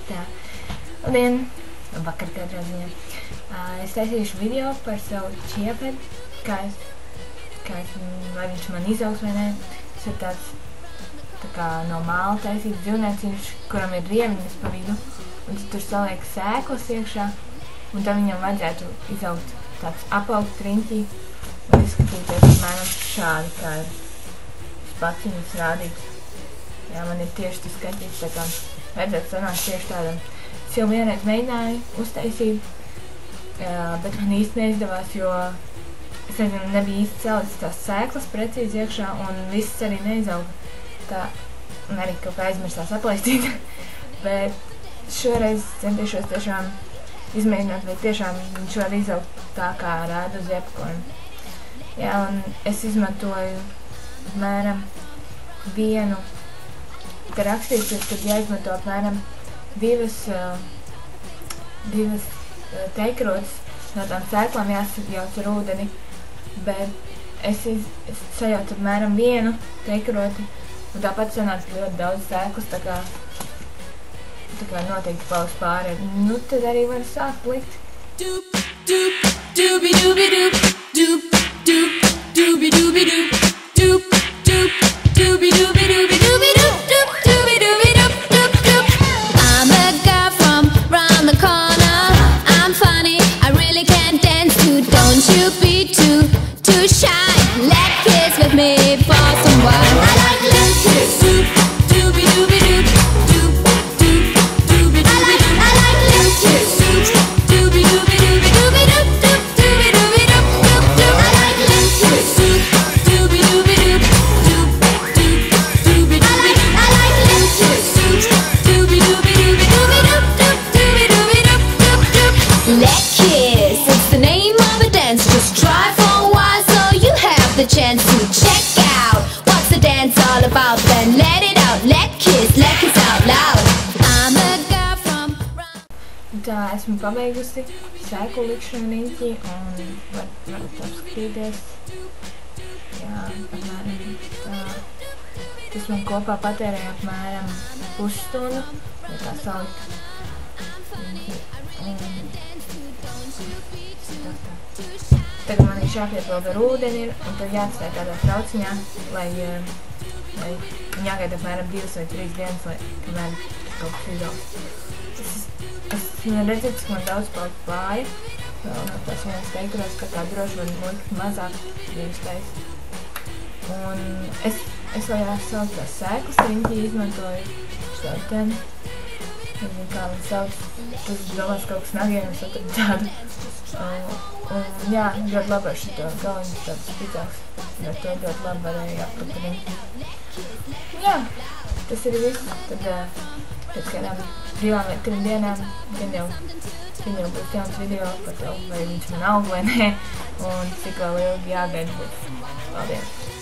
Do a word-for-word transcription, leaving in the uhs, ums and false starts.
Tā. Labdien! Vakar katrā ziņā. Es taisīšu video par savu čiepedi, kā es, kā es, vai viņš man izaugs vai nē. Tas ir tāds, tā kā no māla taisīts dzīvnieciņš, kuram ir rieviņas pa vidu, un tu tur saliek sēklas iekšā, un tad viņam vajadzētu izaugt tāds apaugt riņķī, un izskatīties apmēram šādi, kā ir pats viņas rādīts. Jā, man ir tieši tas skatīts, tā kā vajadzētu sanākt tieši tādam. Es jau vienreiz mēģināju uztaisīt, jā, bet man īsti neizdevās, jo es nezinu, nebija īsti cēlis tās sēklas precīzi iekšā, un viss arī neizauga. Tā, un arī kaut kā aizmirstās aplaistīt. Bet šoreiz centīšos tiešām izmēģināt, vai tiešām viņš var izaugt tā, kā rāda uz jebkonu. Jā, un es izmantoju apmēram vienu, ka rakstīts, kad jāizmanto apmēram divas, divas teikrotas, no tām sēklām jāsajauc ar ūdeni, bet es, iz, es sajaucu apmēram vienu teikroti, un tāpat sanāca ļoti daudz sēklas, tā kā, tā kā noteikti paliks pāri. Nu, tad arī var sākt likt. Doop, doop, dooby dooby doop, doop, doop, dooby dooby doop, doop, doop, dooby dooby dooby dooby doop, doop, dooby dooby doop, doop, doop. I'm a girl from round the corner. I'm funny, I really can't dance too. Don't you be too, too shy. Let kiss with me for some while. I like let's kiss. Doop, dooby dooby doop, doop, doop, dooby dooby doop. I like let's kiss. Doop, dooby dooby dooby dooby doop, doop, dooby dooby doop, doop, doop. I like let's kiss. Doop, dooby dooby doop, doop, doop, dooby dooby doop. I like let's kiss. Doop, dooby dooby dooby dooby doop, doop, dooby dooby doop, doop, doop. Let kiss, it's the name of a dance. Just try for a while so you have the chance to check out what's the dance all about. Then let it out, let kiss, let kiss out loud. I'm a girl from... Tā, esmu pabeigusi sēklu likšanu riņķī un var, varat apskatīties. Jā, apmēram tā. Tas man kopā patērēja apmēram pusstundu, ja tā salikt. Tagad man viņš jāpiepilda ar ūdeni ir, un tad jāatstāj tādā trauciņā, lai, lai viņi jāgaida apmēram divas vai trīs dienas, lai kamēr kaut kas izaugs. Es, es redzētu, ka man daudz palikt plāja, vēl no tās vienas teikuros, ka tā droši man likt mazāk divas taisa. Un es, es vēl jāsauc tās sēklas riņķī izmantoju šodien. Nezinu, kā man sauc, tas domās kaut kas nagiem, es atradu tādu. Un, un jā, ļoti labi ar šito galiņu tāds spicāks, jo to ļoti labi varēja aplikt riņķi. Jā, tas ir viss. Tad pēc kādām divām vai trim dienām gan jau, gan jau būs jauns video par to, vai viņš man aug vai nē, un cik vēl ilgi jāgaida būs. Paldies!